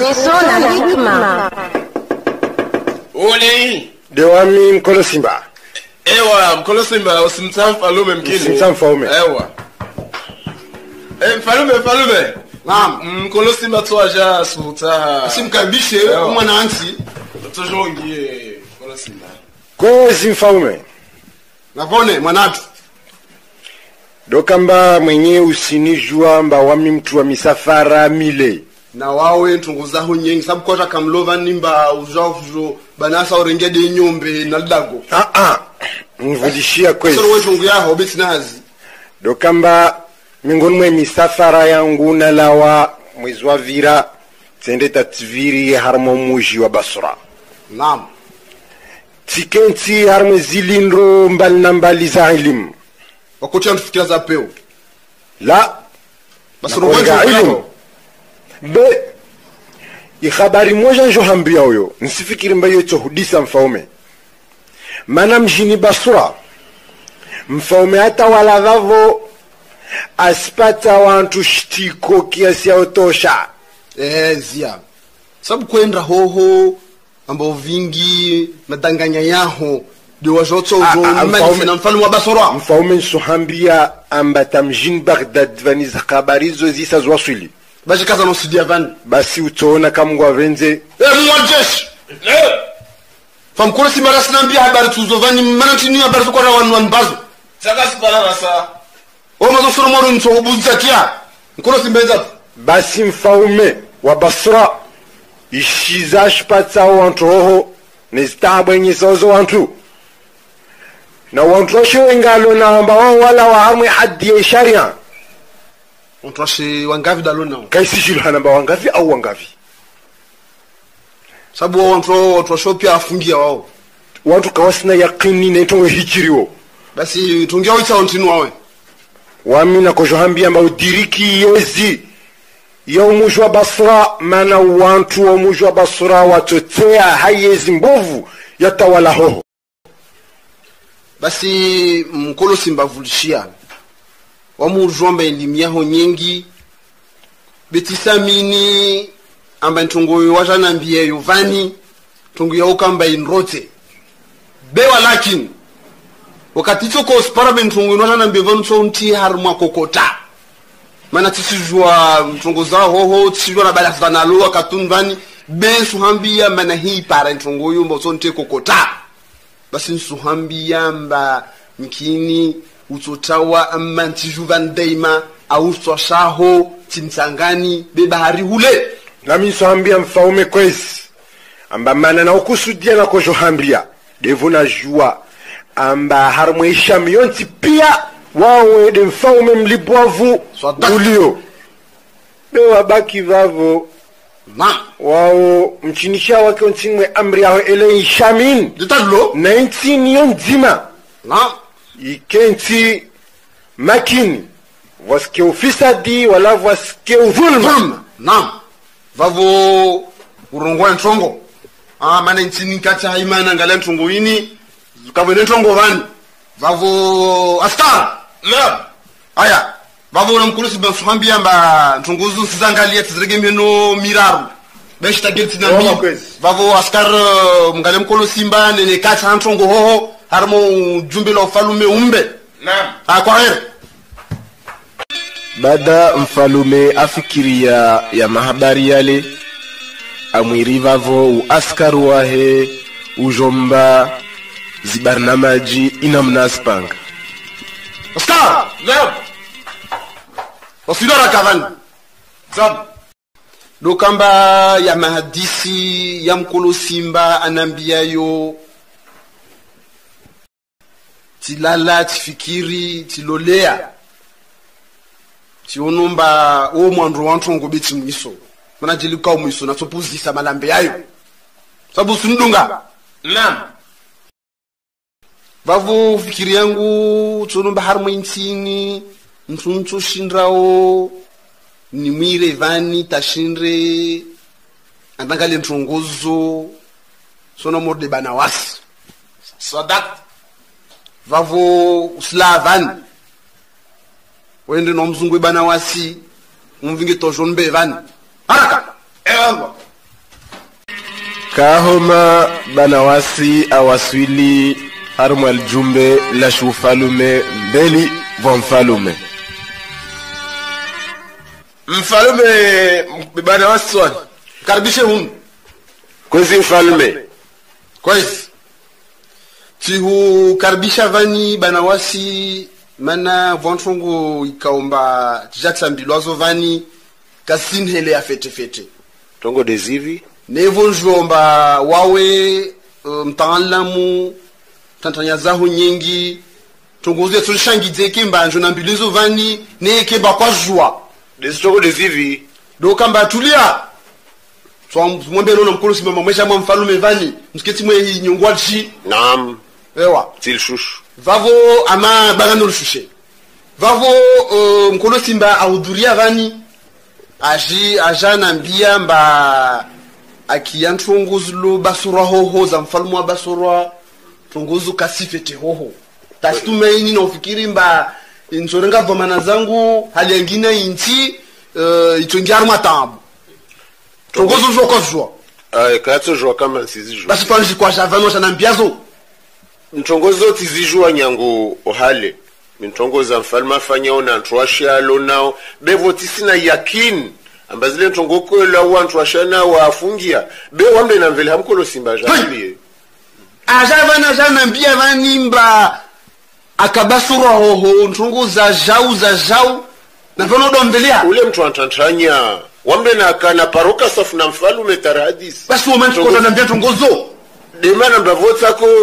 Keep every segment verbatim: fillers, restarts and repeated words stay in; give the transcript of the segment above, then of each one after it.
Matiso na hikma. Uli Dewami Mkolo Simba. Ewa Mkolo Simba usimtsafu Mfalume mkini. Usimtsafu Mfalume. Ewa. Eh Mfalume Mfalume. Naam. Mkolo Simba tuaja suta. Simkabishe umwana ansi. Tujongie Mkolo Simba. Kwezi Mfalume. Navone mwanatu. Dokamba mwenye usinijua mba wami mtu wa misafara mile. Na wawe ntunguzaho nyengi sabu kwa kamlova nimba ujavujo banasa orengede nyombe na dago. Ah ah. Mvudishia kwezi. Soro wetungu yaho biti nazi. Dokamba miongoni mwe misafara yangu na lawa mwezi wa vira tende tativiri harmo muji wa Basra. Naam. Tikenti harmo zilindro mbali na mbali za elimu. Wakotia ntufikira za peo. La. Basro wetungu be ikhabari moja njo hambia huyo nsifikiri mba yoto hudisa Mfaume mana mjini Basra Mfaume hata wala vavo aspata wantu shtiko kiasi ya otosha eh zia sabu kwenda hoho ambao vingi madanganya yaho ndio wajoto uzo mali na mfano wa Basra Mfaume nsuhambia ambata mjini Baghdad vaniza habarizo zisa zwaswili baje kaza no sidia van basi utaona kama ngwavenze eh mwajeshi eh famkolo simara sinambia habari tuzovani manatini habari kwa wanu wanbazo Saka sipara sa o mazo soro moro nso obuza kia mkolo simbenza basi Mfaume wa Basra ishiza shpatsa wantu roho neztabwenye sozo wantu na wantu shwengalo na amba wala wa hamwe hadi ya sharia Ontwashe wangavi dalona kaisi shilhana ba wangavi au wangavi sabu wantro ontwasho pia afungia wao watu kawasina yaqini na tongo hijiriwo basi tungia wita ontinu wawe wamina ko johambia mba udiriki yezi ya umujwa Basra mana wantu wa umujwa Basra watotea hayezi mbovu yatawala hoho basi mkolo simba vulishia wamujomba elimiaho nyengi betisamini amba ntungo wajanambia yovani tungu ya ukamba inrote bewa lakini wakati toko spara bentungo wajanambia vanu so unti harma kokota mana tisijua ntungo za hoho tisijua na bala fanalo wakatun vani ben suhambia mana hii para ntungo yumba so unti kokota basi suhambia mba mkini utotawa amanti juvan daima au swashaho timsangani bebahari hule nami sohambia Mfaume kwezi amba mana na ukusudia na ko johambia devu na jua amba harmwe ishamionti pia wawe de Mfaume mlibwavu ulio bewa baki vavo na wao mchinisha wake ontimwe amri yao ele ishamin ditalo na intini yonzima na ikenti makini waske ufisadi wala waske udhulma na vavo urongo ntongo ah mana ntini kati haimana ngala ntongo ini kavene ntongo vani vavo askar na aya vavo na mkurusi bansuhambia mba ntongozu sizangalia tizrege meno miraru beshta gelti na mi vavo askar mngale mkolo simba nene kati ntongo hoho harmo jumbe la Mfalume umbe Naam. Ah kwa heri Bada Mfalume afikiria ya mahabari yale amwirivavo uaskaru wahe ujomba zibarnamaji inamnaspanga askar Naam. osidora kavani Zam dokamba ya mahadisi ya mkolo simba anambiayo tilala tifikiri tilolea tionomba wo mwandro wantongo beti mwiso mana jilika mwiso na topuzisa malambe yayo sabu sundunga Naam. vavu fikiri yangu tionomba harmo intini mtuncho shindrao ni mwire vani tashindre andangale ntongozo sona morde bana wasi Sadak vavo uslavan wende no mzungu bana wasi umvinge tojon be van haraka ewa kahoma banawasi awaswili harmu aljumbe la shufalume mbeli wa mfalume. Mfalume banawasi swani karibishe hunu kwezi mfalume kwezi tihu karibisha vani banawasi mana vontongo ikaomba tijatambilwazo vani kasinhele ya fete fete tongo dezivi nevo njomba wawe uh, mtaalamu tantanya zaho nyingi tongoze tulishangidze kimbanjo na mbilizo vani neke bakwa jua dezi tongo dezivi do kamba tulia so mwombe lolo mkolo simama mwesha mwa mfalume vani msiketi mwe hii nyongwachi naam ewa tilshushu vavo ama bagano lushushe vavo uh, mkolo simba ahudhuria vani aji ajana mbia mba akiyantunguzulo basura hoho za mfalme wa basura tunguzu kasifete hoho tasitumaini na ufikiri mba inzorenga vomana zangu hali yengine inti uh, itongiaru matabu tunguzu zokozwa ay katso jwa kama nsizijwa basi panji kwa javano sana mbiazo ntongozo tizijwa nyango ohale ntongoza mfalme afanya ona ntwasha alonao bevo tisina yakin ambazile ntongoko la wantu ashana wafungia be wambe na mvele hamkolo simba jambie ajavana jana mbia vanimba akabasura hoho ntongoza jau za jau na vono dombelia ule mtu antantranya wambe na kana paroka safu na mfalume taradis basi womantu kota na mbia tongozo demana mbavota ko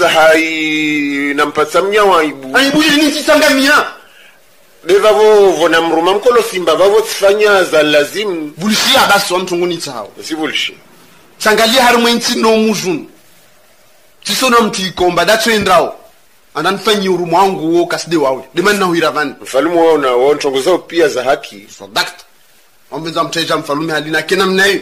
tsahai nampatsa mnyawa ibu aibuye ni tsanga mia beva vo vona mruma mkolo simba vavo tsifanya za lazim bulishia basi wa mtungu ni tsao sivulishi sangalia hari mwenti no mujun tisona mtu ikomba dacho endrao ananfanyi urumu wangu wo kaside wawe demana na huiravani mfalume wao na wao ntongoza pia za haki so dakta ombenza mteja mfalume halina kena mnayo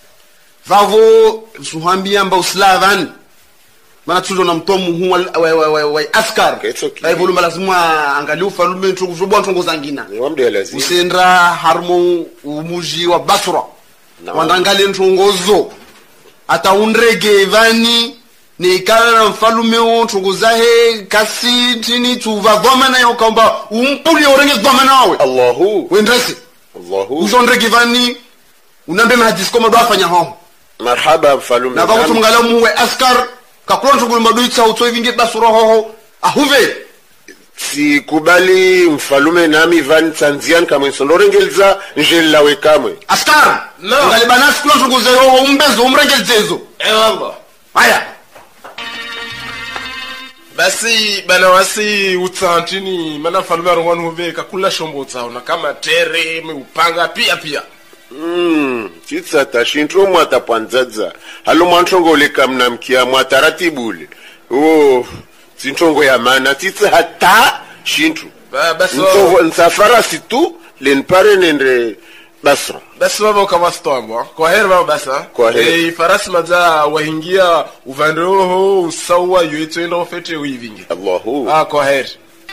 vavo suhambia mba uslavan mana tuzo na mtomu huwa wa wa wa, wa askar ai volume lazima angalia ufalume ntugo zobo ntongo zangina ni wamde lazima usendra harmo umuji wa basra no. Wandangale ntongozo ataundrege vani ni kana na mfalume wo ntongo zahe kasi tini tuva voma na yokomba umpuli orenge voma nawe Allahu wendrese Allahu uzondrege vani unambe mahadis koma do afanya hao marhaba mfalume na vako tumngala muwe askar kakula ntugulu maduitsa utso ivinge basura hoho ahuve si kubali mfalume nami van tanzian kama nsondorengelza njelawe kamwe askar no ngali banas kula ntuguze hoho umbezo umrengelzezo eh wallah haya basi banawasi utsantini mana mfalume arongwanu hove kakula shombo tsao na kama tere meupanga pia pia Mm, titsata shintro mwata panzaza halo mwantongo le kamna mkia mwataratibule oh sintongo ya mana titsa hata shintro ba basi ntovo nsafara situ lenpare nendre basra basi baba kama stombo kwa heri baba basa kwa heri eh farasi maza wahingia uvandroho usawa yetu ndo fete uivingi Allahu ah kwa heri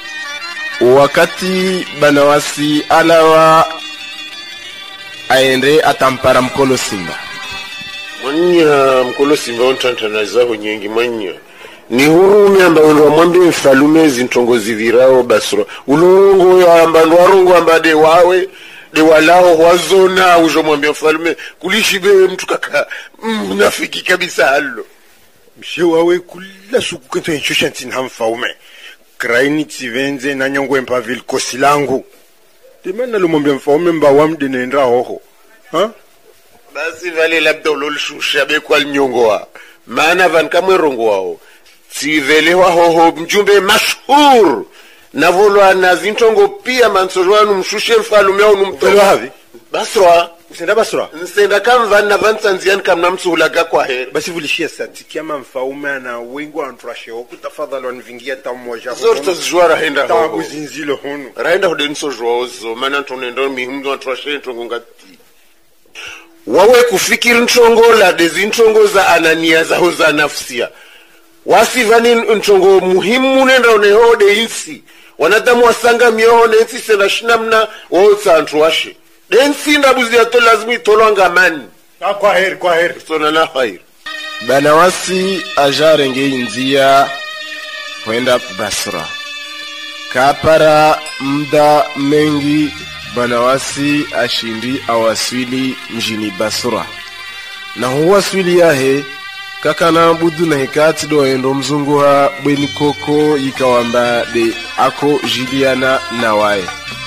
wakati banawasi alawa aende atampara mkolo simba mwanya mkolo simba ontantana zaho nyengi mwanya ni hurume ambayo ndo mwambi mfalume zintongo zivirao basra ulongo ya ambando warongo ambade wawe de walao wazona ujo mwambi mfalume kulishibe mtu kaka mnafiki kabisa halo mshe wawe kula suku kento enchosha ntini hamfaume kraini tivenze na nyongwe mpavili kosi langu demana lumombe mfaume mba wamde nendra hoho ha basi vale labda ulolshusha be kwa nyongoa maana van kamwe rongo wao tivele wa hoho mjumbe mashhur na volwa na zintongo pia mansorwanu mshushe mfalume au numtolo havi basra usenda basra nsenda kam van na van tanzian kam namsuhulaga kwa heri basi vulishia sati kama mfaume na wengo antrashe hoku tafadhali wanvingia tamoja zorto zjwara henda hoho hoho zinzilo hono raenda hodenso jwozo maana tonendo mihimdo antrashe ntongo ngati wawe kufikiri ntongo la dezi ntongo za anania za za nafsia wasivani ntongo muhimu nenda onehode insi wanadamu wasanga mioho nensi sena shinamna wao tsantu washe densi ndabuzi ya to lazima itolwa ngamani kwa heri kwa heri sona na khair Banawasi ajarenge inzia kwenda Basra. Kapara mda mengi Banawasi ashindi awaswili mjini Basra. Na huwaswili yahe kakana budu na hekati do endo mzunguha bweni koko yikawamba de ako Juliana na wae.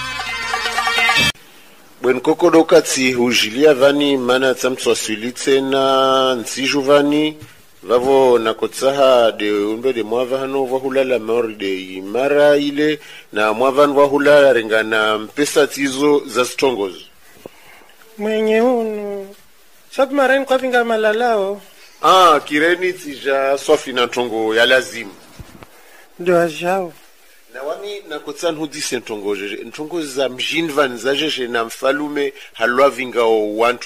Bweni koko dokati hujilia vani mana tsamtswa swili tena nsiju vani vavo nakotsaha de umbe de mwava hano vahulala maori de imara ile na mwava vahulala ringana mpesa tizo za stongoz. Mwenye hunu sabu marani kwa vinga malalao. Ah, kireni tija swafi na ntongo ya lazimu. Ndo ajao. Na wani nakotsan hudisi ntongo jeje. Ntongo za mjini van za jeje na mfalume halwa vinga o wantu.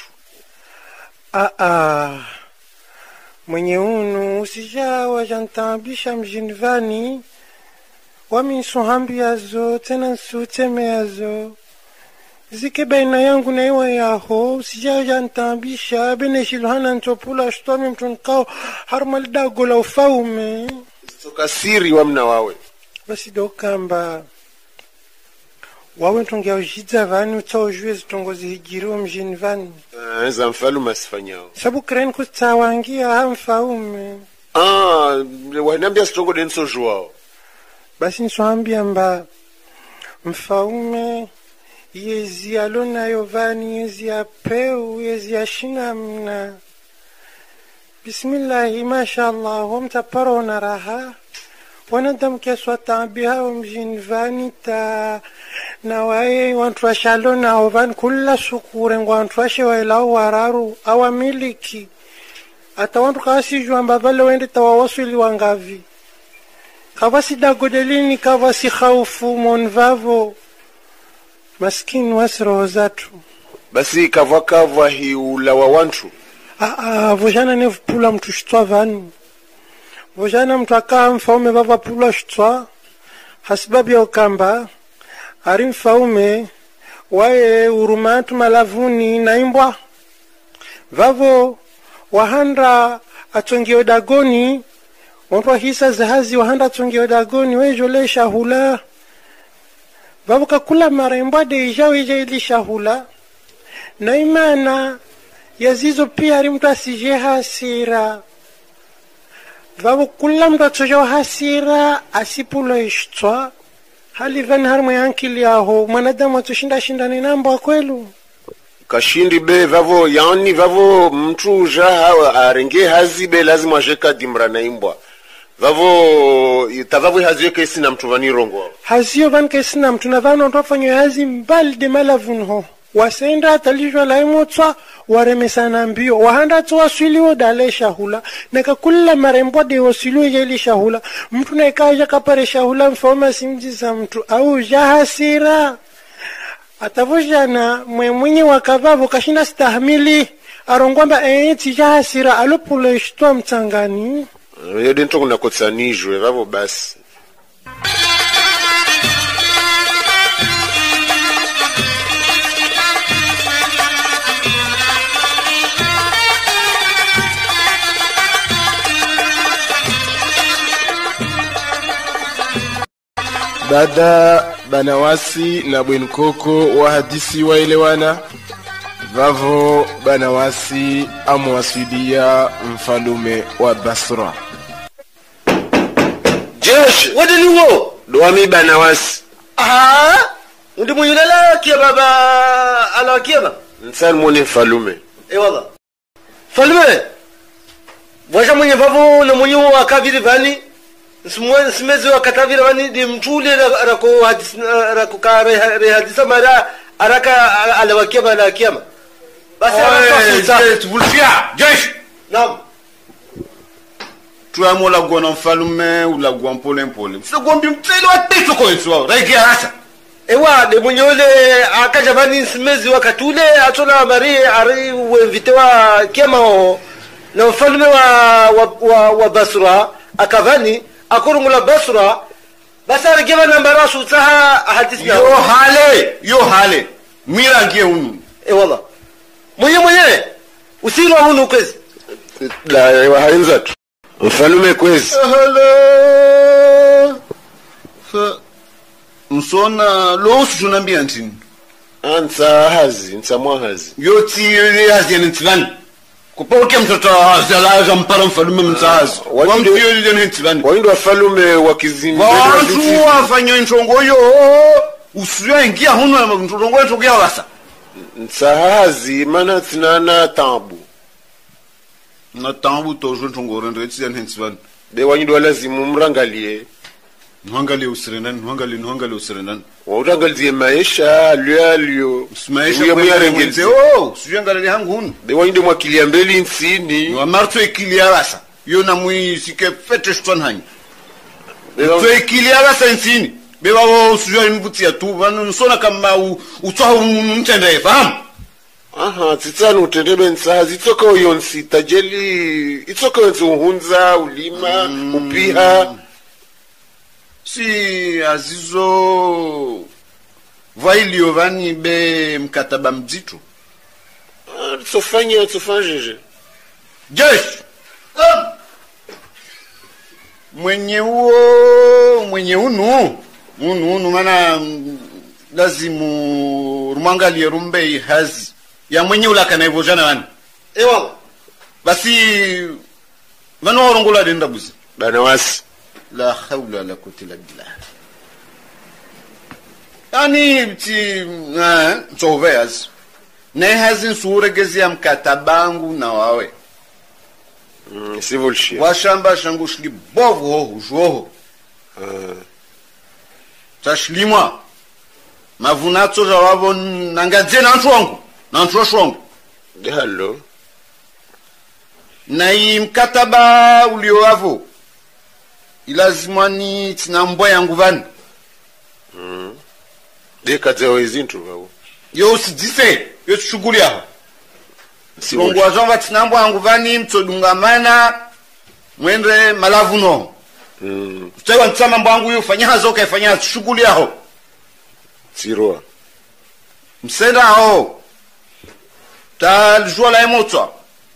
Ah ah. Mwenye unu usijawa jantambisha mjini vani. Wami nsuhambi yazo, tena nsuteme yazo. Zike baina yangu na iwa yaho, usijaja ntambisha, bene shiluhana ntopula, shtomi mtunkao, harmalida gola ufaume. Soka siri wamna wawe. Basi dokamba, wawe ntungia ujidza vani, uta ujue zitongozi hijiru mjini vani. Ah, za mfalume asifanyao. Sabu kreni kutawangia ha mfaume. Ah, wanambia stongo denso juao. Basi nsuambia mba, mfaume, yezi alona yovani, yezi apeu, yezi ashinamna. Bismillahi, mashallah, wamtaparona raha. Wanadamu kiaswa tabiha mjini vani ta na wae wantu washalona ovani kula sukure ngwa wantu washe wailao wararu awa miliki. Ata wantu kawasi juamba vale wende tawawasuli wangavi. Kawasi dagodelini kawasi khaufu monvavo. Maskini wasiro zatu. Basi kava kava hi ulawa wantu. Ah ah, vojana nevu pula mtu shitwa vani. Vojana mtu akaa mfaume vava pula shitwa. Hasibabi ya ukamba. Ari mfaume. Wae urumatu malavuni na imbwa. Vavo wahanda atongio dagoni. Wantwa hisa zahazi wahanda atongio dagoni. Wejole shahula. Vavo kakula mara imbwa de ijao ija ili shahula. Na imana yazizo pia ari mtu asije hasira. Vavo kula mtu atojo hasira asipulo ishtwa. Hali vani harmu yankili yaho. Mwanadamu atushinda shinda ninambo kwelu. Kashindi be vavo yani vavo mtu jaha arenge hazi be lazima jeka dimra na imbwa. Vavo tavavo haziyo kesi na mtu vani rongo. Haziyo vani kesi na mtu na vano ntofanyo hazi mbali de malavunho. Wasenda atalijwa la imotwa waremesana mbio. Wahanda tuwa swiliwo dale shahula. Neka kula marembo de wasiliwo jeli shahula. Mtu na ikaja kapare shahula mfawma simjiza mtu. Au jahasira. Atavujana mwe mwenye wakavavo kashinda stahimili. Arongwamba enti jahasira alopula ishtua mtangani. Yode nto kuna kotsanijwe vavo basi. Bada Banawasi na Bwenkoko wa hadisi waelewana. Vavo Banawasi amwaswidia mfalume wa Basra. Jesh, Wadi ni wo? doami Banawasi. Aha! Ndi muyulela kiaba ba ala kiaba? Nsan mwone mfalume. E wala. Falume! Waja mwenye vavo na mwenye wa kaviri vani? Nsimwe simezi wa kataviri vani di mtule rako hadis rako ka rehadisa mara araka ala wa kiaba ala kiaba. Basi araka vulfia jesh. Naam. Tu amola gona mfalume ula gwa mpole mpole. Sio gombi mtele wa tito kwa hizo. Rege hasa. Ewa de mwenye ule akaja vani simezi wa katule atona mari ari wevite wa kiama o na mfalume wa wa, wa, wa Basra akavani akorungula Basra basa arigeva nambara sutaha hadisi yo hale yo hale mira ngie unu e wala mwenye mwenye usiro hunu kwezi la wahenza tu mfalume kwezi hala fa msona lo sunambia ntini ansa hazi nsa mwahazi yoti hazi ni ntani kupoke mtoto azalaza mpara mfalume mtazi wamdio ile ni ntani waindo wafalume wakizimbe watu wafanya ntongo yo usiya ingia huno ntongo yetu kia wasa nsa hazi mana tinana tambu na tambu tojo ntongo rende tsiya ntani de waindo lazimu mrangalie Nwangalie usirenani, nwangalie nwangalie usirenani. Wautangalizie maisha lyo lyo. Maisha kwa mwenze oh, sujangalie hangu hunu. De waindo mwakilia mbeli nsini. Wa marto ekilia rasa. Yo na mwi sike fete shton hanyi. To ekilia rasa nsini. Beba wo sujani mvutia tu, vanu nsona kama utwaho mtende, fahamu? Aha, titanu utendebe nsaha, zitoka uyonsi, tajeli, itoka uyonsi uhunza, ulima, mm. upiha. Si azizo vailio vani be mkataba mzito. Ah, tsofanya, tsofanya jeje. Jesh! Mwenye uo, mwenye unu. Unu, unu, mana lazimu rumangalie rumbe hazi. Ya mwenye ulaka na hivyo jana wani. Ewa. Basi, vano warongola denda buzi. Bana wasi. La hawla la kutila billah. Yani ti na surveyors ne hazin suregezi ya mkatabangu na wawe. Mm, civil shit. Washamba shangu shli bovu ho joho. Uh. Tashlimwa. Mavunato za wavo nangadze na nchwangu. Na nchwangu. De hallo. Na hii mkataba ulio wavo. Ilazimani tinambwa yangu vani. Mm. De kaze wezintu wao. Yo usijise, yo shughuli yao. Longo wazonga tinambwa yangu vani mtodungamana mwende malavu no. Mm. Tutawa ntsama mbangu yo fanya hazo kaifanya shughuli yao. Tiroa. Msenda hao. Talijua la emoto.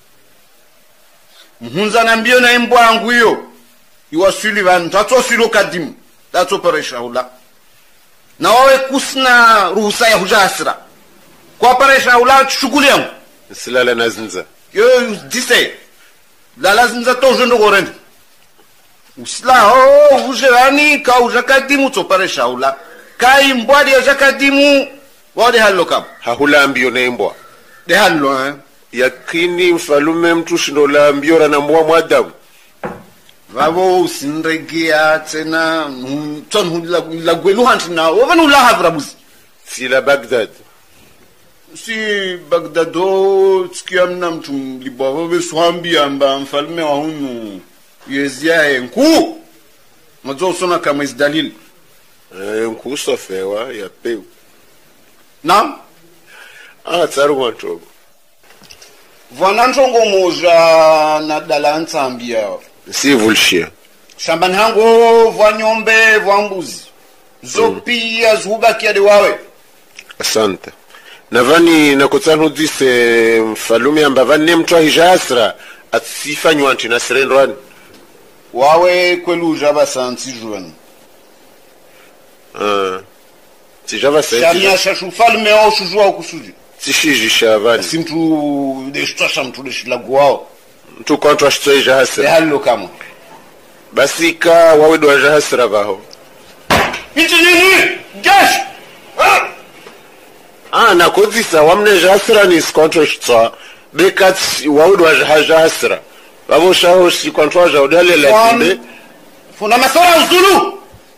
Mhunza na mbio na mbwa yangu yo. Iwa Sullivan, tato silo kadimu. Tato paresha hula. Na wawe kusna ruhusa ya huja asira. Kwa paresha hula shughuli yangu. Silala nazinza. Yo dise. La lazinza tojo ndo gorendi. Usila ho hujewani ka huja kadimu to paresha hula. Kai mbwadi ya kadimu wade hallo kam. Hahula mbio na mbwa. De hallo eh. Yakini mfalume mtu shindola mbio na mbwa mwadamu. Vavo usinregea tena ton hula la gwelu hantina wavanu la havrabuzi si la Baghdad si Baghdado tsikiamna mtu libavo beswambi amba mfalme wa hunu yezia enku mazo sona kama isdalil enku sofewa ya peu na ah tsaru wantogo vana ntongo moja na dala ntambia si vulshia shambani hangu vwa nyombe vwa mbuzi zopia mm. zuba kiade wawe asante navani nakotsanu dise mfalume amba vane mtu ahijasra atsifanywa nti na serendwani wawe kwelu jaba santi juan ah ti java santi shamia shashu falme au shujua ukusuji tishiji shavani simtu deshtasha mtu deshilagwao mtu kwantu ashitoi jahasra hallo kama basi ka wawe do jahasra baho hichi nini gash ah ah na kodisa wamne jahasra ni skonto shitwa bekat wawe do jahasra babo shaho si kwantu aja odale la tibe funa masora uzulu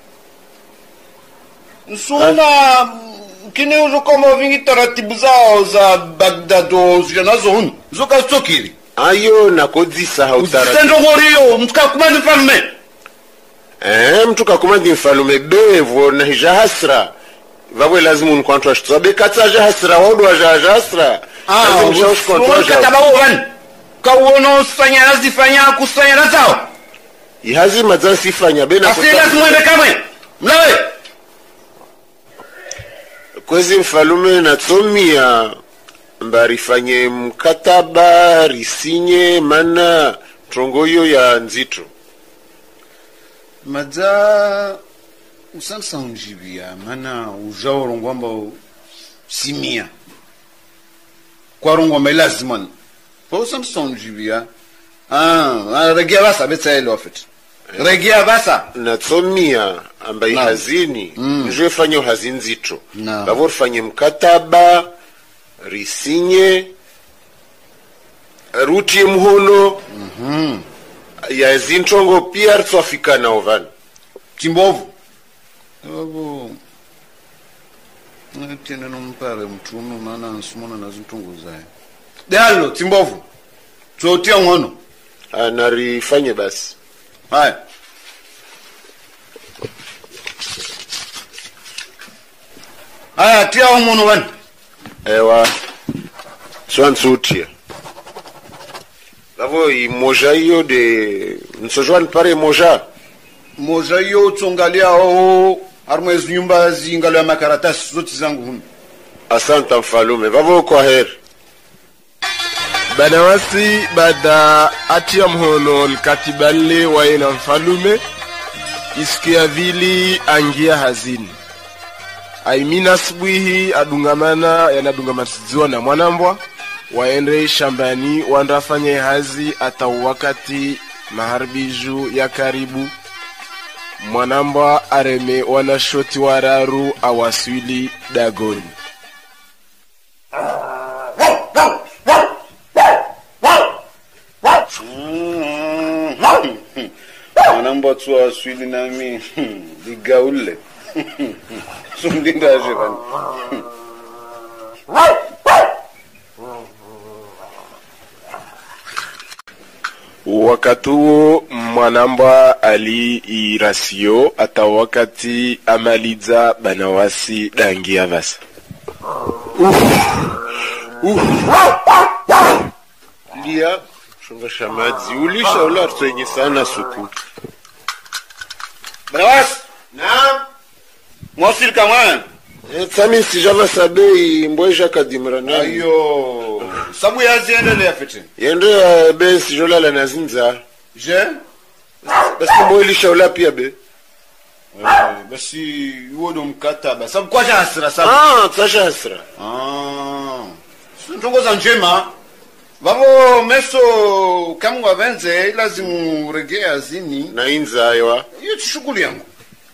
nsuna kini uzo kama vingi taratibu zao za Baghdado zinazo hunu zoka stokili ayo nakodisa hautara sendo ngoriyo mtuka kumandi mfalme eh mtuka kumandi mfalme bevo na jahasra vavo lazimu nkwantu ashitwa bekata jahasra wado jahasra ah mshaushkontu katabawo van kawono sifanya azifanya kusanya razao ihazi mazansi fanya bena asila kumwende kamwe mlawe kwezi mfalume na tomia mbarifanye mkataba risinye mana trongoyo ya nzito madza usansa unjibia mana ujaorongwa mba simia kwa rongwa mba lazima pa usansa unjibia ah regia basa betsa ile ofit regia basa na tsomia ambai hazini mm. Njo fanye hazini nzito no. Bavo fanye mkataba risinye ruti mhono mhm ya zintrongo pia rtsofika na ovan timbovu abo tena nompare mtuno maana nsumona na zintungu zaye dalo timbovu tsotia ngono anarifanye basi haya haya tia ngono bani ewa swansutia Lavo i moja hiyo de nsojwan pare moja moja hiyo tsongalia o armez nyumba zingalia makaratasi zote zangu hunu. Asante mfalume vavo kwa heri Banawasi bada atia mhono likatibale waena mfalume isikia vili angia hazini aimina subuhi adungamana yanadungamatiziwa na mwanambwa waende shambani wandafanye hazi ata wakati maharbiju ya karibu mwanambwa areme wanashoti wararu awaswili dagoni mwanambwa tu awaswili nami ligaule sumdindaje bani wakati huo mwanambwa ali irasio ata wakati amaliza banawasi dangia vasa lia shunga shamazi ulisha ula rtwenye sana suku banawasi naam mwasili kamwana Tsami sijava sabei mbweja kadimra nani. Ayo. Sabu ya ziendele ya fiti. Yende ya be sijola la nazinza. Je? Basi mweli shaula pia be. Basi uodo mkataba. Sabu kwa hasira sabu. Ah, tasha hasira. Ah. Ntongo za njema. Vavo meso kamu wavenze lazimu regea zini. Na inza aywa. Iyo shughuli yangu.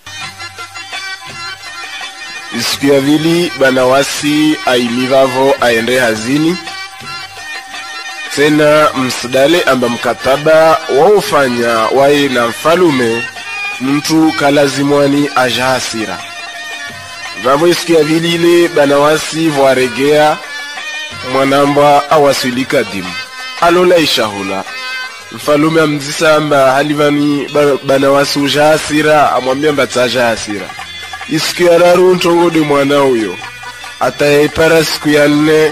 Siku ya vili banawasi aimivavo aende hazini tena msidale amba mkataba waufanya wae na mfalume mtu kalazimwani aja hasira vavo siku ya vili ile banawasi varegea mwanamba awaswilika dimu alola ishahula mfalume amzisa amba halivani banawasi uja hasira amwambia mba aja hasira isiku ya raru ntongo de mwana huyo ataipara siku ya nne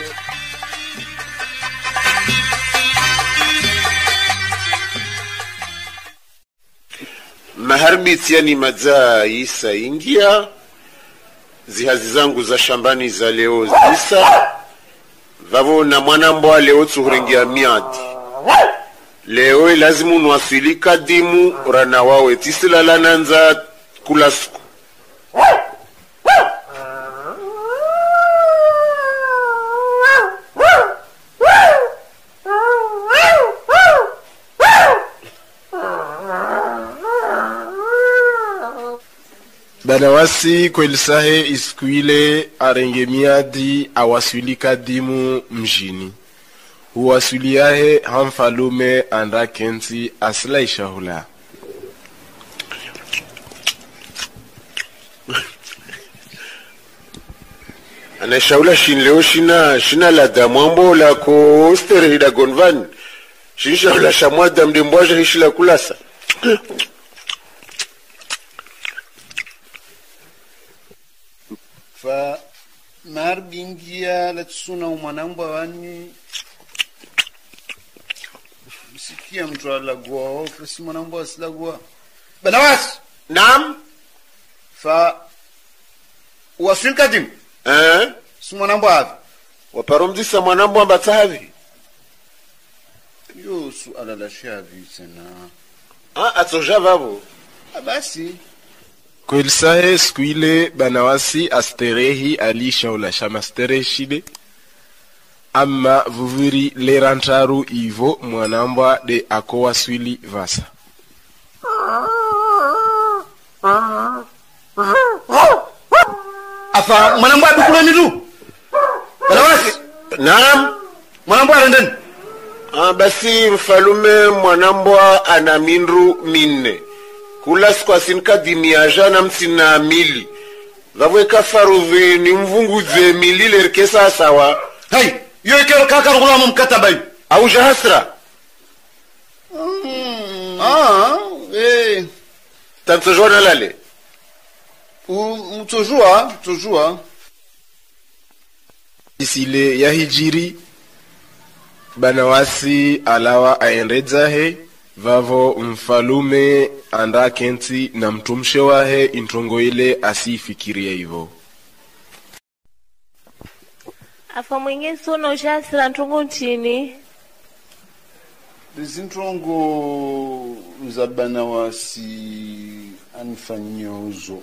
maharbiti yani madza isa ingia zihazi zangu za shambani za leo zisa vavo na mwana mbwa leo tsuhurengia miadi leo lazimu nwaswilika dimu rana wawe tisila nanza kula siku banawasi kwelisahe iskuile arenge miadi awaswilika dimu mjini huwaswiliahe hamfalume anda kenzi asila ishahula anashaula shin leo shina shina la damwambo la ko sterida gonvan shishaula shamwa damde mbwaje hishila kulasa fa marbingia la tsuna mwanambwa wani msikia mtu alagua ofisi mwanambwa asilagua banawasi naam fa wasilka dim eh si mwanambwa hapo waparomzisa mwanambo ambata havi yo suala la shavi tena ah atsoja vavo basi kwelisahe siku ile banawasi asterehi alishaula shamasterehi shide ama vuvuri lerantaru ivo mwanambwa de akowa swili vasa afa mwanambwa adukuleni tu banawasi naam mwanambwa arendeni ah basi mfalume mwanambwa ana mindru minne kula siku asinka dimiaja na msina mili vavweka faruvi ni mvunguze mili lerkesa sawa hey yo ikero kaka rugula mu mkataba hiyo au jahasra mm. ah eh tantojona lale mtojua mtojua isile ya hijiri banawasi alawa aendedzahe vavo mfalume anda kenti na mtumshe wahe intongo ile asifikiria hivyo afa mwingi sono ushasira ntungu nchini zintongo za banawasi anifanyia uzo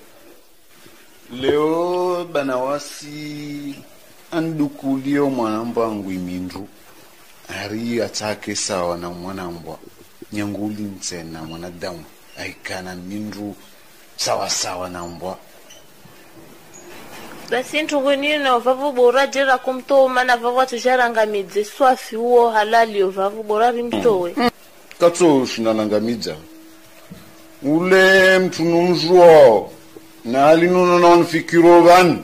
leo banawasi andukulio mwanambwa wangu imindu ari atake sawa na mwanambwa nyanguli nsena mwanadamu aikana mindu sawa sawa na mbwa basi ntungu nino vavu bora jera kumtoma na vavu atujaranga midze swafi uo halali yo vavu bora rimtowe mm. katso shinanangamidza ule mtununjwa na alinono na nfikiro van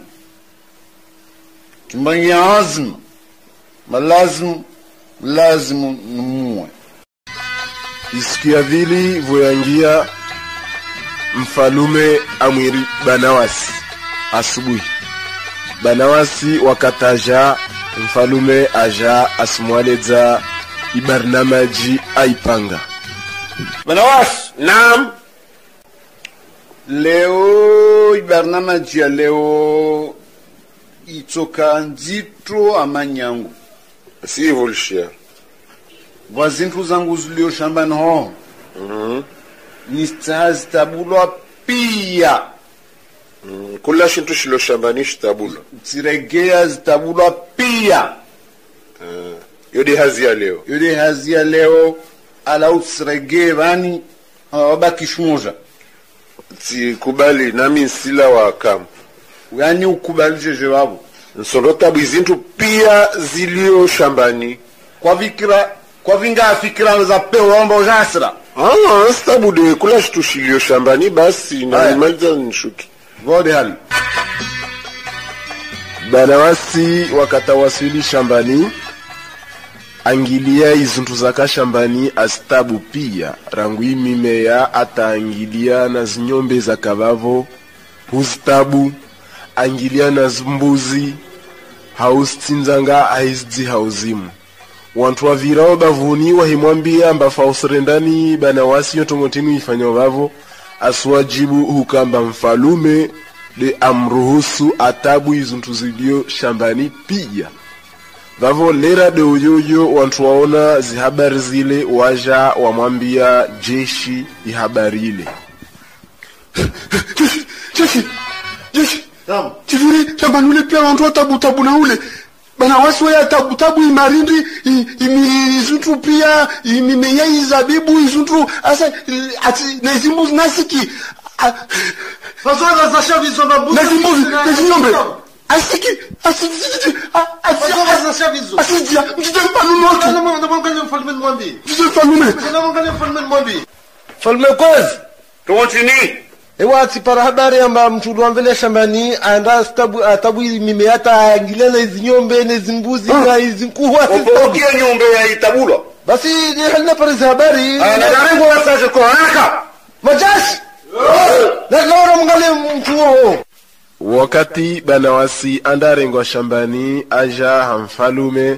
kimbanya azma malazim lazim numwe isiku ya vili voyangia mfalume amwiri banawasi asubuhi banawasi wakataja mfalume aja asumwaledza ibarnamaji aipanga banawasi naam leo ibarnamaji ya leo itoka nzito amanyangu si volshia wazintu zangu zulio shambani ho mhm nistazi tabulwa pia mm, kula shintu shilo shambani shitabulwa tiregea zitabulwa pia uh, yodi hazia leo yodi hazia leo ala utsirege vani wabaki shmoja tikubali nami nsila wa kam yani ukubali jeje wabo nsondota bizintu pia zilio shambani kwa vikira kwa vinga fikira za pewa amba ujasira ah stabude kula shitu shilio shambani basi na nimaliza nishuki vode hali banawasi wakatawasili shambani angilia izuntu zaka shambani astabu pia rangu imimea ataangilia na zinyombe za kavavo hustabu angilia na zimbuzi haustinzanga aizdi hauzimu wantu wavirao bavuni wahimwambia mbafa usirendani banawasi yotongotinu ifanya vavo aswajibu hukamba mfalume de amruhusu atabu izuntu zilio shambani pia vavo lera de uyoyo wantu waona zihabari zile waja wamwambia jeshi ihabari ile jeshi jeshi Naam. Chiviri shambani ule pia wantu watabu tabu na ule bana waswe ya tabu tabu imarindi imizuntu pia imimeya izabibu izuntu asa ati nezimu nasiki fazoga za shavi zona buzi nezimu nezinyombe asiki asiki fazoga za shavi zo asiki mtite mpanume watu na mwana mwana mfalme mwambi mtite mpanume na mwana mfalme mwambi falme kozi tuwatini ewa tipara habari amba mtulu wamvele shambani anda stabu atabu mimeata angilana izinyombe na zimbuzi na izinkuwa obokia nyombe ya itabulwa basi ni halina pare habari ana darengo wasaje kwa haraka majashi na naona mngale mtuo wakati banawasi andarengwa shambani aja hamfalume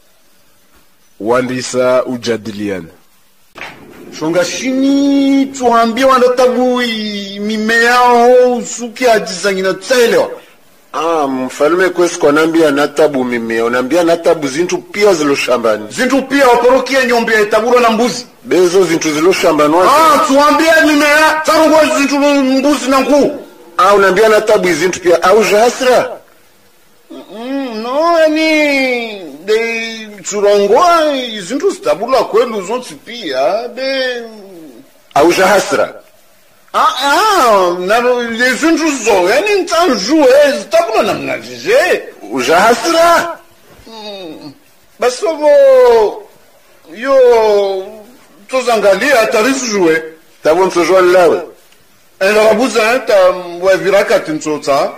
wandisa ujadiliana shonga shini tuambie wanda tabu mimea ho usuki ajizangina tselewa Ah, mfalume kwesi kwa nambia natabu mimea, unambia natabu zintu pia zilo shambani. Zintu pia waporokia nyombe ya itabulo na mbuzi. Bezo zintu zilo shambani wasi. Ah, tuambia mimea, tarungo zintu mbuzi na nkuu. Ah, unambia natabu zintu pia, au jahasira? Mm, no, yani, de turongoa zintu zitabula kwelu zonti pia, de... Au jahasira? Ah, ah, na zintu zo, yani ntanjue, zitabula na mnajije. Ujahasira? Mm, basovo, yo, tozangalia, tarisu jue. Tabo msojua lawe? Ena wabuza, ta waviraka tinchota.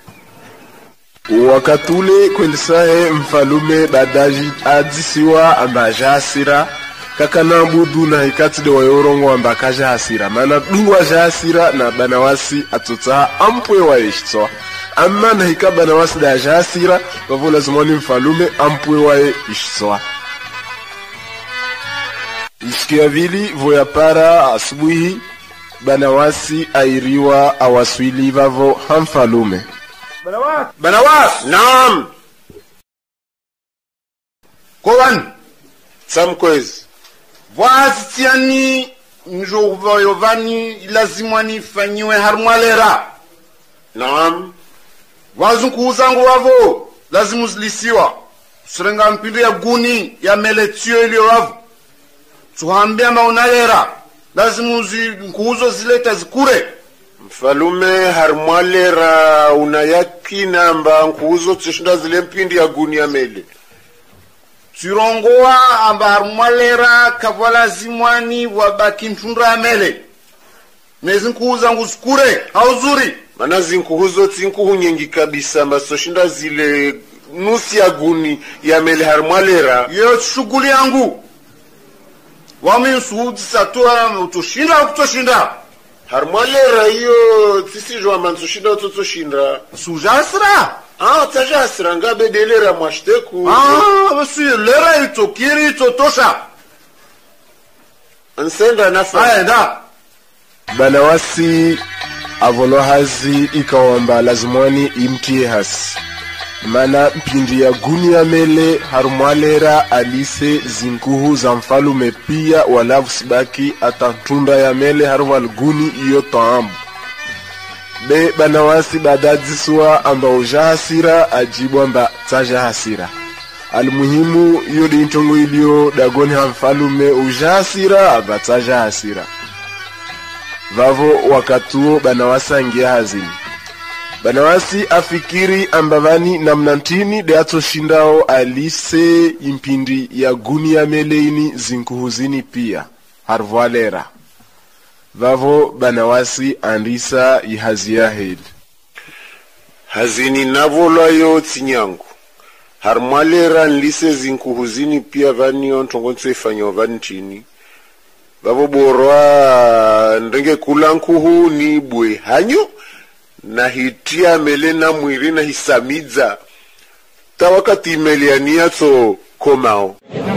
Wakati ule kwelisahe mfalume badaji adisiwa amba jasira kakana budu na hikati de wayorongo amba kaja hasira mana duwa jasira na banawasi atota ampwe wa ishtoa amma na hika banawasi da jasira wavo lazimoni mfalume ampwe wa ishtoa. Isikia vili voyapara asubuhi banawasi airiwa awaswili vavo hamfalume. Banawas! Banawas! Naam! Kowan! Samkwezi. Vwazitiani njovayovani ilazimwani fanyiwe harmwalera. Naam. Vwazunkuuzangu wavo lazimu zilisiwa. Surenga mpindi ya guni ya meletio ilio wavo. Tuhambia maunalera. Lazimu nkuuzo zileta zikure. Mfalume harmwalera unayakina amba nkuuzo tishinda zile mpindi ya gunia mele. Turongoa amba harmwalera kavala zimwani wabaki ntundra mele. Nezi nkuuza nguzukure, hauzuri. Mana zinkuuzo tinkuhu nyengi kabisa amba soshinda zile nusi ya guni ya mele harmwalera. Yo shuguli yangu. Wami nsuhudi satua utoshinda au kutoshinda. Harmwalera iyo tisijwa manzushinda utotoshinda. Sujasra? Ah, tajasra ngabe delera mwashiteku. Ah, basi lera itokiri itotosha. Nsenda nafa. Aenda. Banawasi avolohazi ikawamba lazimwani imtie hasi. Mana mpindi ya guni ya mele harumwalera alise zinkuhu za mfalume pia walavu sibaki atantunda ya mele haruwal guni iyo taamu. Be banawasi badadziswa amba uja hasira ajibu amba taja hasira. Almuhimu iyo di intongo ilio dagoni ha mfalume uja hasira amba taja hasira. Vavo wakatuo banawasi angia hazini. Banawasi afikiri ambavani namnantini de ato shindao alise impindi ya guni ya meleini zinkuhuzini pia harvalera. Vavo banawasi andisa ihazia heli. Hazini navola yo tinyangu. Harmalera nlise zinkuhuzini pia vani ontongonse ifanyo vani chini. Vavo borwa ndenge kulankuhu ni bwe hanyo. Na hitia mele na mwiri na hisamidza ta wakati imeliania to komao.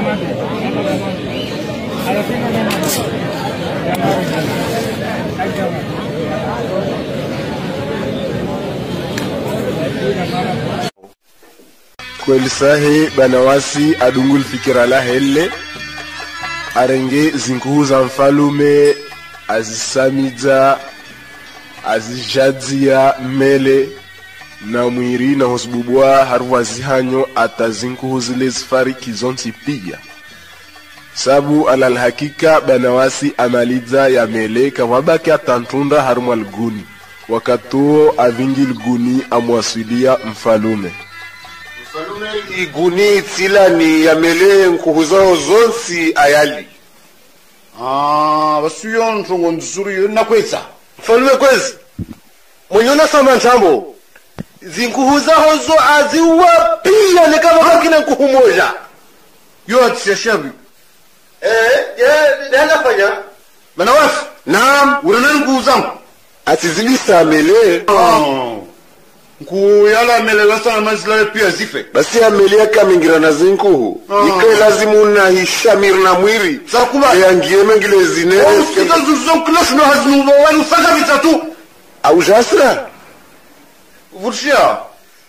Kweli sahi banawasi adungul fikira la hele arenge zinkuhu za mfalume azisamidza azijadzia mele na mwiri na hosbubwa haruwazi hanyo atazinkuhu zile zifariki zonti pia. Sabu alal hakika banawasi amaliza ya mele kawabaki atantunda harumwal guni. Wakatuo avingil guni amwasilia mfalume. Mfalume iguni tila ni ya mele nkuhuzao zonsi ayali. Ah, basi yo ntongo nzuri yo nakweza. Mfalume kwezi mwenyona sama ntambo zinkuhuza hozo aziwa pia ni kama kakina nkuhu moja Yo atisya shabi. eh ya nana fanya Banawasi? Naam. Uranani nkuuzangu? Atizilisa mele. Ah. Nkuyala mele gasa na mazila pia zife. Basi ya mele ya kamingira na zinkuhu. Ah. Ike lazimu na hishamir na mwiri. Sakuba. Ya ngie mengile zine. Oh, sika zuzon klosh no hazinu wani ufaka vitatu. Au jasra. Vurshia.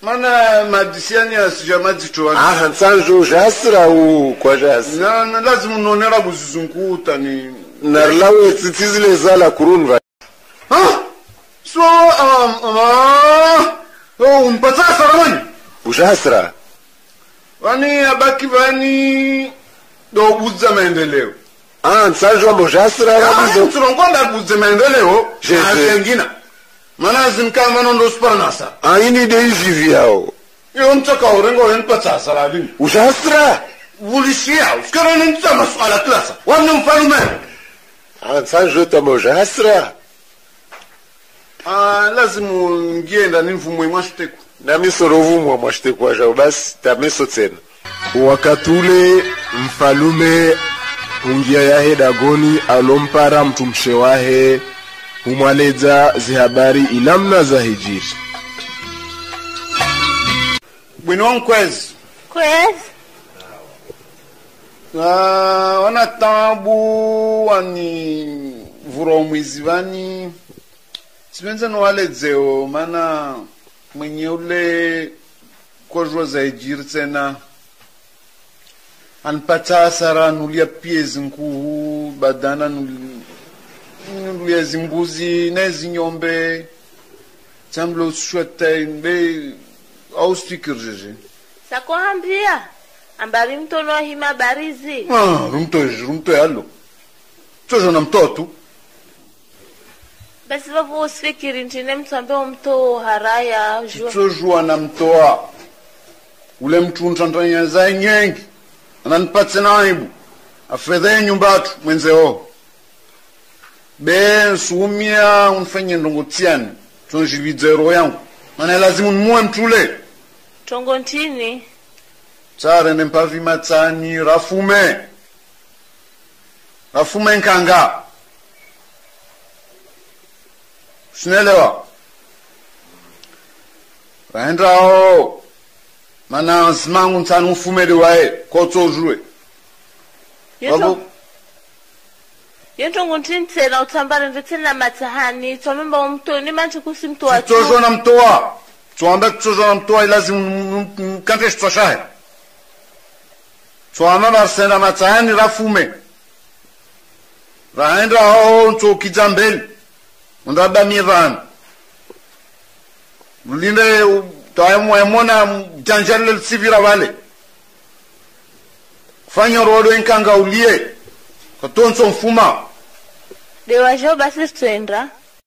mana madisiani asija madzitoa ah nsanjo jasira u kwa jasira na, na lazima unonera kuzizunguta ni narlawe tsitsizile zala kurunva ha so um ah oh umpata saramani ujasira wani abaki vani do buza maendeleo ah nsanjo ambo jasira rabizo turongonda buza maendeleo jengina mana zinka mano ndo sparnasa ah ini de jiviao yo mtoka urengo yenpata sarali ujasira vulishia uskara nitsa maswala klasa wana mfalume ah nsanjo tamo jasira ah lazima ngienda nimvumwe mwashiteku na misorovu mwa mwashiteku aja basi tameso tena wakati ule mfalume hungia yahe dagoni alompara mtumshe wahe humwaleza zihabari inamna za hijiri bwino wankwezi kwezi na wana tabu wani vura umwizi vani sipenza nwaledzeo mana mwenye ule kojwa za hijiri tena anpata asara nulia piezi nkuhu badana nulia zimbuzi na zinyombe tamblo shwete be au stikirjeje sakuhambia ambari mtono hima barizi ah rumto rumto yalo tojo na mtoto basi vavu usifikiri ntine mtu ambaye mto haraya jua tojo na mtoa ule mtu ntantanya za nyengi ananipatse naibu afedhe nyumbatu mwenzeo be sumia unfanye ndongotiani tonjivizero yangu mana lazima nmuwe mtule tongo ntini tsare nempavi matsani rafume rafume nkanga sinelewa raendrao mana nsimangu ntsani ufumele wae kotsojue yeto yeto nguntini tsena utambare ndetsena matsahani tsomemba umto ni manchi kusi mtu wa tsojo na mtoa tsomba tsojo na mtoa lazima kante tsoshahe tsoma barsena matsahani rafume raenda ho ntso kijambeli ndaba mivan mulinde taimo emona janjale sivira vale fanya rodo enkanga ulie katonso mfuma dewa jo basi twenda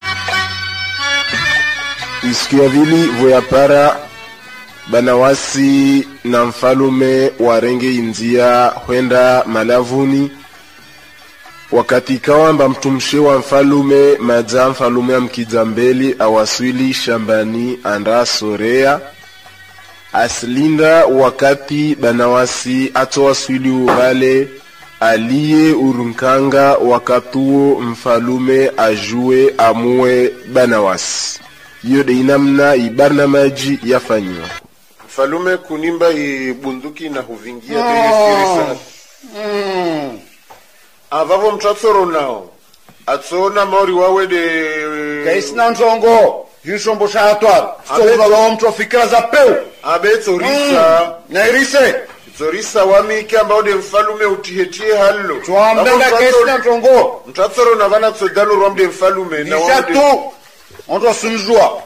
isikia vili voyapara banawasi na mfalume warenge inzia kwenda malavuni wakati kawamba mtumshe wa mfalume maza mfalume amkizambeli awaswili shambani anda sorea aslinda wakati banawasi atowaswili ubale aliye urunkanga wakatuo mfalume ajue amue banawasi iyo de inamna ibarnamaji yafanywa mfalume kunimba ibunduki na huvingia oh. Beyesirisa mm. avavo mtatsoro nao atsona mauri wawe de kaisina ntongo yishombo shatwa stoza wa mtu fikira za peu abetso risa mm. na irise zorisa wamiki ambao de mfalume utihetie hallo tuambenda kaisina ntongo mtatsoro na vana tsodalo romde mfalume na wao onto sunjua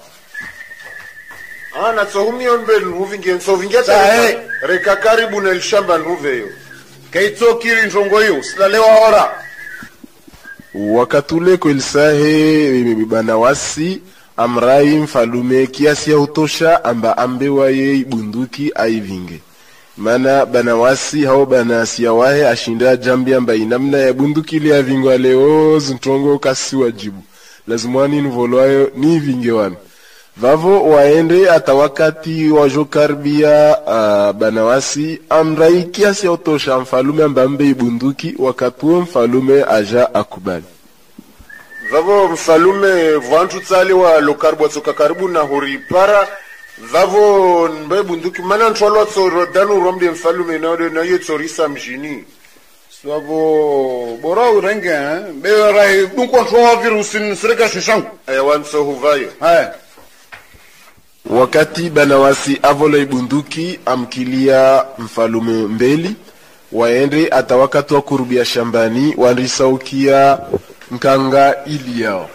ana tsohumi onbe nuvinge ntsovinge ta reka karibu na shamba nuveyo kaitso kiri ntongo hiyo silalewa ora wakatule kwelisahe banawasi amrai mfalume kiasi ya utosha amba ambewa ye ibunduki aivinge mana banawasi hao banasia wahe ashinda jambi amba inamna ya bunduki ile avingwa leo zintongo kasi wajibu lazimwani nuvolwayo ni vinge wami vavo waende ata wakati wajokarbia uh, banawasi amrai kiasi ya utosha mfalume ambambe ibunduki wakatuo mfalume aja akubali vavo mfalume vantu tsali wa lokarbu tsoka karibu na horipara vavo mbe bunduki mana ntwalo tsoro danu romde mfalume na na yetsorisa mjini swabo bora urenge be rai dunko ntwa virus ni sireka shishangu aya wanso huvayo haya wakati banawasi avola ibunduki amkilia mfalume mbeli waende atawakatwa kurubia shambani wanrisaukia nkanga ili yao.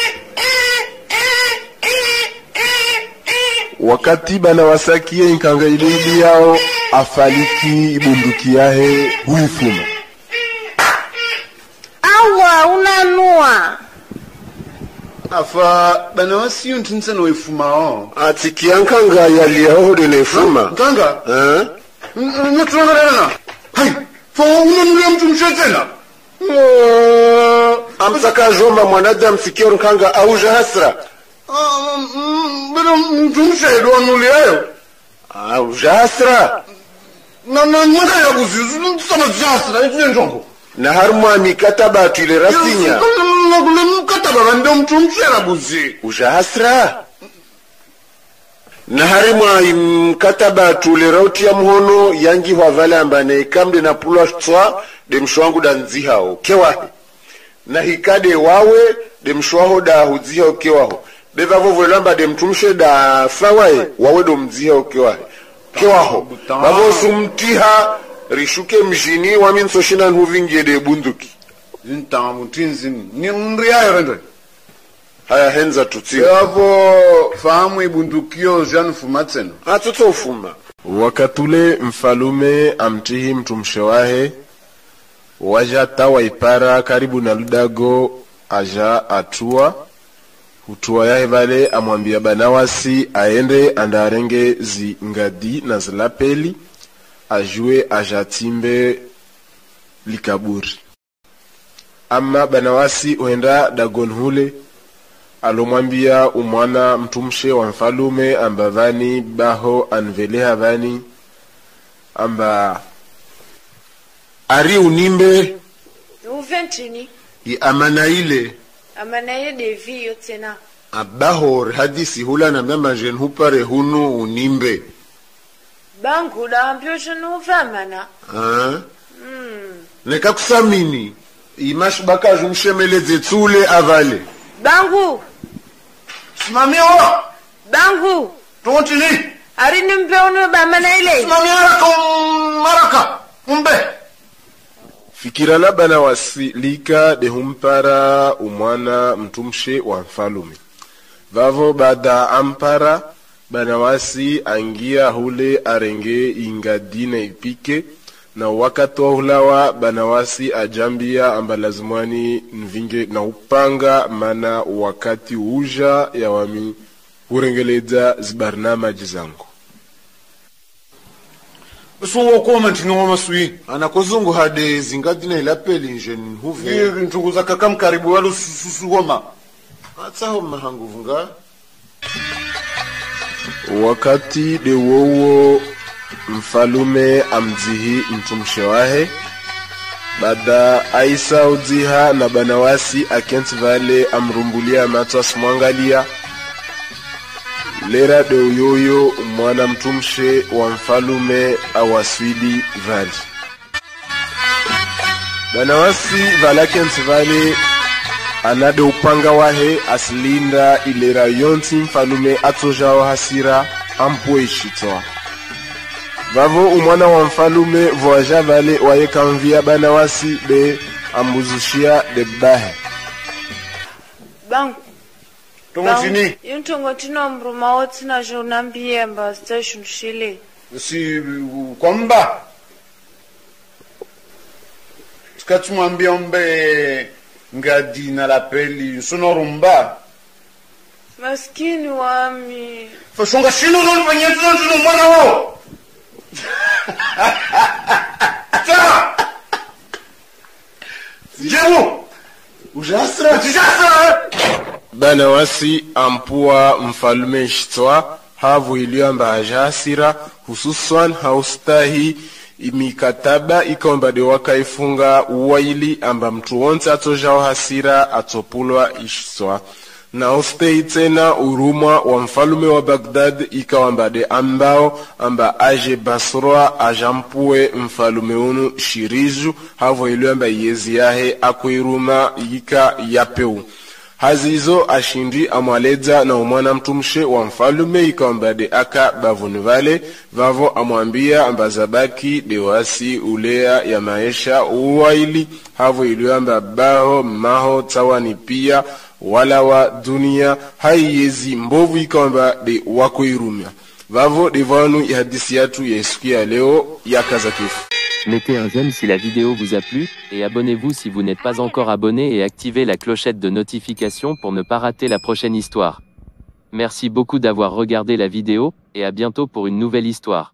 Wakati banawasakia nkanga ili yao afaliki ibunduki yahe huifuma. Awa unanua afa banawasi yuntinsa no ifumao atikiankanga yaliao de nefuma nkanga eh nutronga hai fo unanulia mtu mshetena amsaka jomba mwanadamu sikio nkanga auja hasra bado mtu mshedo anuliayo auja hasra na na mwaka ya buzi sama jasra ije njongo na harmwa mikataba tule rasinya na kule mkataba ndio mtu mshera buzi uja hasra na harmwa mkataba tule rauti ya mhono yangi wa vale ambane kamde na pulwa tswa de mshwangu da nzihao kewa na hikade wawe de mshwaho da huzihao kewaho beva vovo lamba de mtumshe da fawae wawe do mzihao kewaho kewaho bavo sumtiha rishuke mjini wa minso shina nhuvingie de bunduki zinta mutinzini ni mriayo rende haya henza tutsi hapo fahamu ibundukio janu fumatseno atuto ufuma. Wakatule mfalume amtihi mtumshe wahe waja tawa ipara karibu na ludago aja atua hutua yahe vale amwambia banawasi aende andarenge zi ngadi na zilapeli ajue ajatimbe likaburi. Ama banawasi uenda dagon hule alomwambia umwana mtumshe wa mfalume amba vani baho anveleha vani amba ari unimbe uventini i amana ile amana ye devi yotena abahor hadisi hula na mama jen hupare hunu unimbe bangu da ambyo jenu vamana ah mm. Neka kusamini imash baka jumshemeleze tsule avale bangu simamia bangu tontini ari nimbe onu bamana ile simamia haraka maraka umbe fikirana banawasi lika de humpara umwana mtumshe wa mfalume vavo bada ampara banawasi angia hule arenge ingadine ipike na wakati wa hulawa banawasi ajambia amba lazimwani nvinge na upanga mana wakati uja ya wami urengeleza zibarnama jizangu suwo comment ni wama sui anakozungu hade zingadine ilapeli njen huvi ni ntunguza kakam karibu walu susuwoma atsaho mahanguvunga. Wakati de wowo mfalume amzihi mtumshe wahe bada aisa udziha na banawasi akenti vale amrumbulia matwas mwangalia lera de uyoyo mwana mtumshe wa mfalume awaswidi vali banawasi vala kenti vale anade upanga wahe aslinda ilera yonti mfalume atojao hasira ampwe ishitoa vavo umwana wa mfalume voaja vale waye kamvia banawasi be ambuzushia de bahe bangu tontini yuntongo tino mruma woti na jonambie amba station shile si kwamba skatumwambia umbe ngadi na lapeli sonorumba maskini wami fashonga shino ndo mwenyezo ndo mwana wao Tara Jemu Ujasra Ujasra banawasi ampua mfalume shitwa havu iliamba ajasira hususan haustahi imikataba ikomba de wakaifunga uwaili amba mtu wonte atojao hasira atopulwa ishitwa na ustei tena urumwa wa mfalume wa Baghdad ikawamba de ambao amba aje Basra ajampue mfalume unu shiriju havo iliamba yezi yahe akuiruma yika yapeu hazizo ashindi amwaleza na umwana mtumshe wa mfalume ikamba de aka bavuni vale vavo amwambia ambazabaki dewasi ulea ya maisha uwaili havo iliyoamba baho maho tawani pia wala wa dunia haiyezi mbovu ikamba de wako irumia vavo devanu ya hadisi yatu ya siku ya leo ya kazakifu. Mettez un j'aime si la vidéo vous a plu, et abonnez-vous si vous n'êtes pas encore abonné et activez la clochette de notification pour ne pas rater la prochaine histoire. Merci beaucoup d'avoir regardé la vidéo, et à bientôt pour une nouvelle histoire.